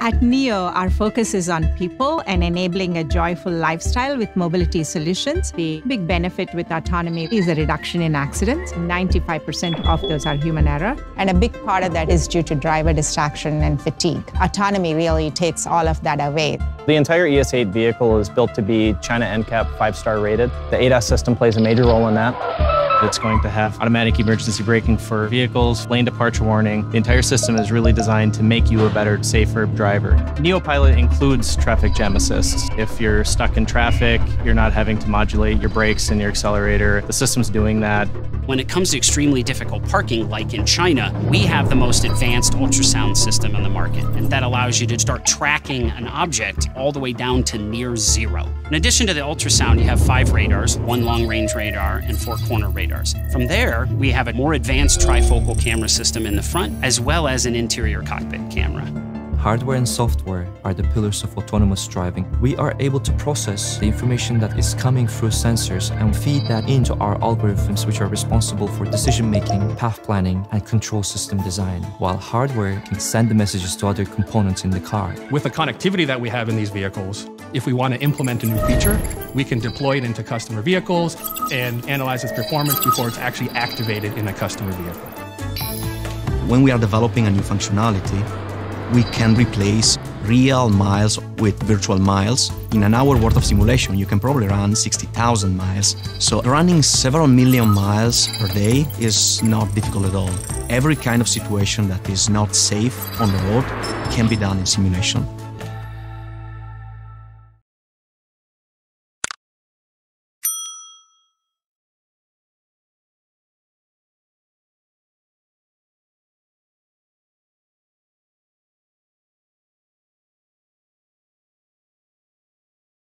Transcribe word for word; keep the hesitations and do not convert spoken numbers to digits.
At NIO, our focus is on people and enabling a joyful lifestyle with mobility solutions. The big benefit with autonomy is a reduction in accidents. ninety-five percent of those are human error. And a big part of that is due to driver distraction and fatigue. Autonomy really takes all of that away. The entire E S eight vehicle is built to be China N C A P five-star rated. The A D A S system plays a major role in that. It's going to have automatic emergency braking for vehicles, lane departure warning. The entire system is really designed to make you a better, safer driver. NeoPilot includes traffic jam assist. If you're stuck in traffic, you're not having to modulate your brakes and your accelerator. The system's doing that. When it comes to extremely difficult parking, like in China, we have the most advanced ultrasound system on the market, and that allows you to start tracking an object all the way down to near zero. In addition to the ultrasound, you have five radars, one long-range radar and four corner radars. From there, we have a more advanced trifocal camera system in the front, as well as an interior cockpit camera. Hardware and software are the pillars of autonomous driving. We are able to process the information that is coming through sensors and feed that into our algorithms, which are responsible for decision-making, path planning, and control system design, while hardware can send the messages to other components in the car. With the connectivity that we have in these vehicles, if we want to implement a new feature, we can deploy it into customer vehicles and analyze its performance before it's actually activated in a customer vehicle. When we are developing a new functionality, we can replace real miles with virtual miles. In an hour worth of simulation, you can probably run sixty thousand miles. So running several million miles per day is not difficult at all. Every kind of situation that is not safe on the road can be done in simulation.